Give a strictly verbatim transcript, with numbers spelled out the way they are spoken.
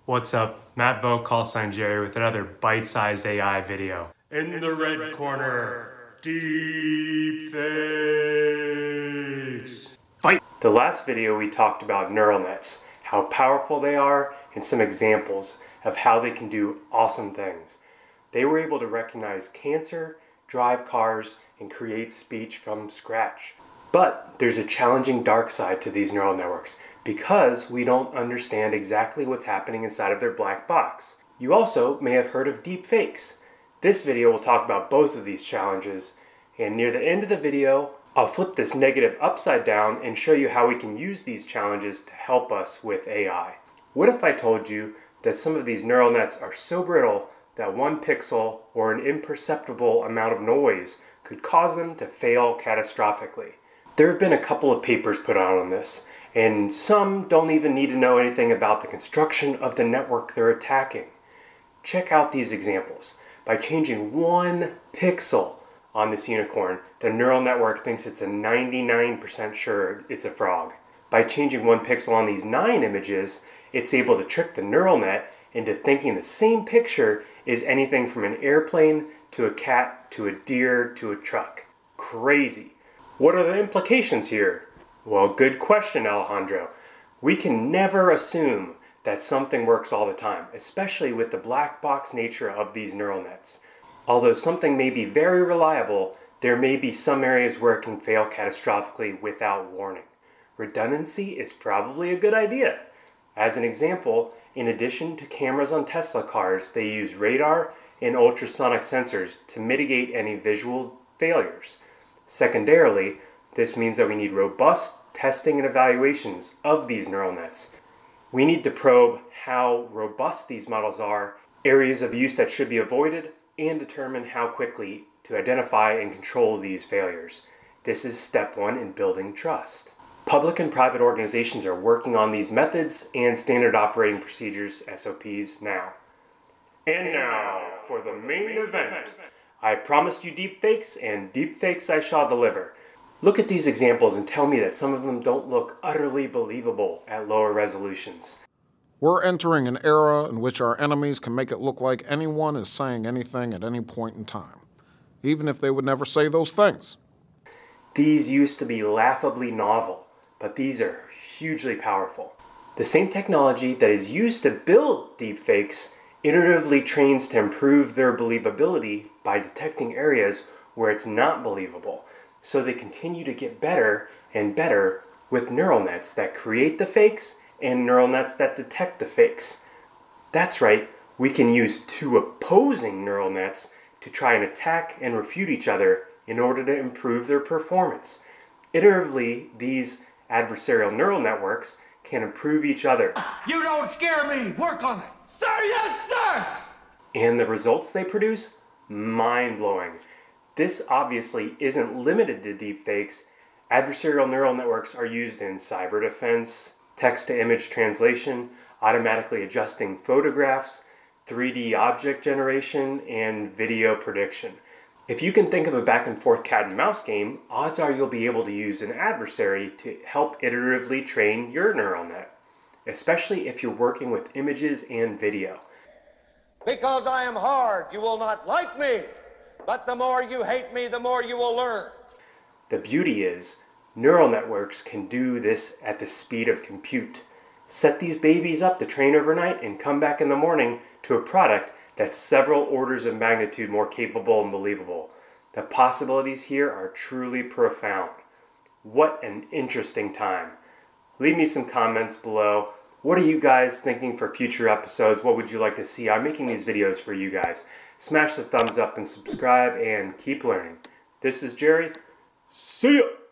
What's up? Matt Voke, call sign Jerry, with another bite-sized A I video. In the red corner, DeepFakes. Fight! The last video we talked about neural nets, how powerful they are, and some examples of how they can do awesome things. They were able to recognize cancer, drive cars, and create speech from scratch. But there's a challenging dark side to these neural networks because we don't understand exactly what's happening inside of their black box. You also may have heard of deepfakes. This video will talk about both of these challenges, and near the end of the video, I'll flip this negative upside down and show you how we can use these challenges to help us with A I. What if I told you that some of these neural nets are so brittle that one pixel or an imperceptible amount of noise could cause them to fail catastrophically? There have been a couple of papers put out on this, and some don't even need to know anything about the construction of the network they're attacking. Check out these examples. By changing one pixel on this unicorn, the neural network thinks it's a ninety-nine percent sure it's a frog. By changing one pixel on these nine images, it's able to trick the neural net into thinking the same picture is anything from an airplane to a cat to a deer to a truck. Crazy. What are the implications here? Well, good question, Alejandro. We can never assume that something works all the time, especially with the black box nature of these neural nets. Although something may be very reliable, there may be some areas where it can fail catastrophically without warning. Redundancy is probably a good idea. As an example, in addition to cameras on Tesla cars, they use radar and ultrasonic sensors to mitigate any visual failures. Secondarily, this means that we need robust testing and evaluations of these neural nets. We need to probe how robust these models are, areas of use that should be avoided, and determine how quickly to identify and control these failures. This is step one in building trust. Public and private organizations are working on these methods and standard operating procedures, S O Ps, now. And now for the main event. I promised you deepfakes, and deepfakes I shall deliver. Look at these examples and tell me that some of them don't look utterly believable at lower resolutions. We're entering an era in which our enemies can make it look like anyone is saying anything at any point in time, even if they would never say those things. These used to be laughably novel, but these are hugely powerful. The same technology that is used to build deepfakes iteratively trains to improve their believability by detecting areas where it's not believable. So they continue to get better and better with neural nets that create the fakes and neural nets that detect the fakes. That's right, we can use two opposing neural nets to try and attack and refute each other in order to improve their performance. Iteratively, these adversarial neural networks can improve each other. You don't scare me! Work on it! Sir, yes, sir! And the results they produce? Mind-blowing. This obviously isn't limited to deepfakes. Adversarial neural networks are used in cyber defense, text-to-image translation, automatically adjusting photographs, three D object generation, and video prediction. If you can think of a back-and-forth cat-and-mouse game, odds are you'll be able to use an adversary to help iteratively train your neural net, especially if you're working with images and video. Because I am hard, you will not like me. But the more you hate me, the more you will learn. The beauty is, neural networks can do this at the speed of compute. Set these babies up to train overnight and come back in the morning to a product that's several orders of magnitude more capable and believable. The possibilities here are truly profound. What an interesting time. Leave me some comments below. What are you guys thinking for future episodes? What would you like to see? I'm making these videos for you guys. Smash the thumbs up and subscribe and keep learning. This is Jerry. See ya!